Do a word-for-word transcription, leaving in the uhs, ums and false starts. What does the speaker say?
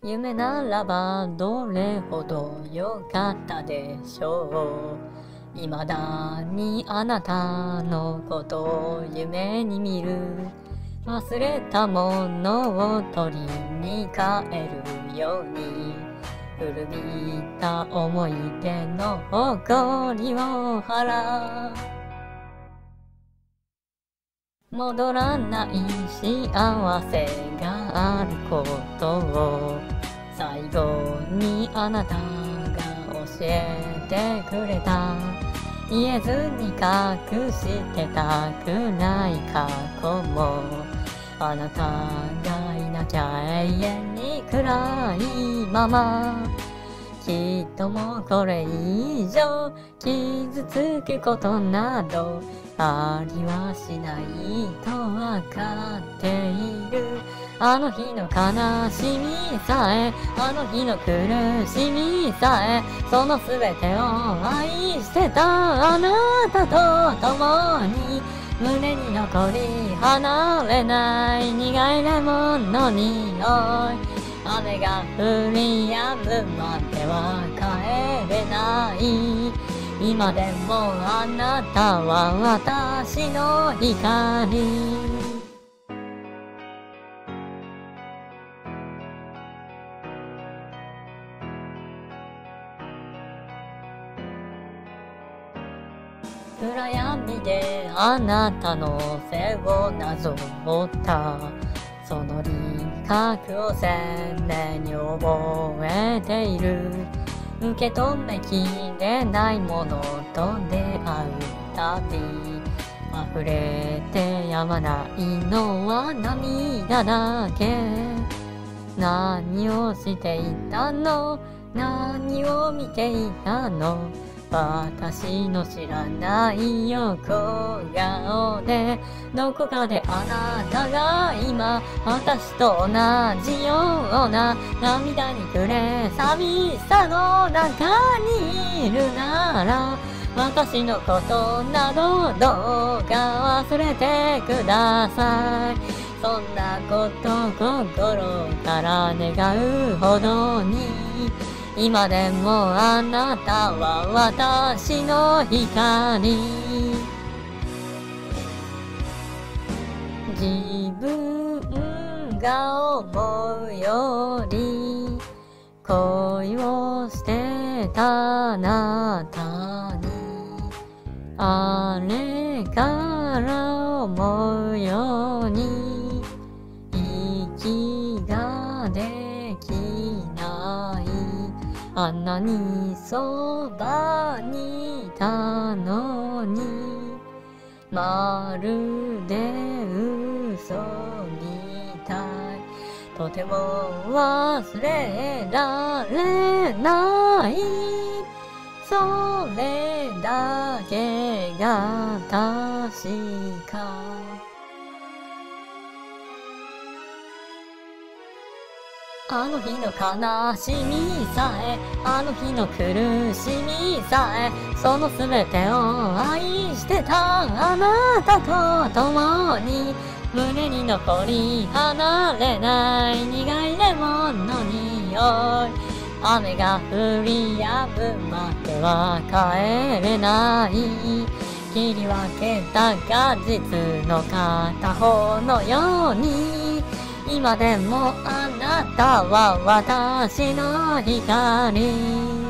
夢ならばどれほど良かったでしょう。未だにあなたのことを夢に見る。忘れたものを取りに帰るように、古びた思い出の誇りを払う。戻らない幸せがあることを最後にあなたが教えてくれた。言えずに隠してたくない過去も、あなたがいなきゃ永遠に暗いまま。きっともうこれ以上傷つくことなどありはしないとわかっている。あの日の悲しみさえ、あの日の苦しみさえ、そのすべてを愛してたあなたと共に、胸に残り離れない苦いレモンの匂い。雨が降り止むまでは帰れない。今でもあなたは私の光。暗闇であなたの背をなぞったその輪郭を鮮明に覚えている。受け止めきれないものと出会うたび、溢れてやまないのは涙だけ。何をしていたの？何を見ていたの？私の知らない横顔で、どこかであなたが今私と同じような涙に暮れ寂しさの中にいるなら、私のことなどどうか忘れてください。そんなこと心から願うほどに、今でもあなたは私の光。自分が思うより恋をしてたあなたに、あれから思うように息ができない。あんなにそばにいたのに、まるで嘘みたい。とても忘れられない。それだけが確か。あの日の悲しみさえ、あの日の苦しみさえ、そのすべてを愛してたあなたと共に、胸に残り離れない苦いレモンの匂い。雨が降り止むまでは帰れない。切り分けた果実の片方のように、今でもあなたは私の光。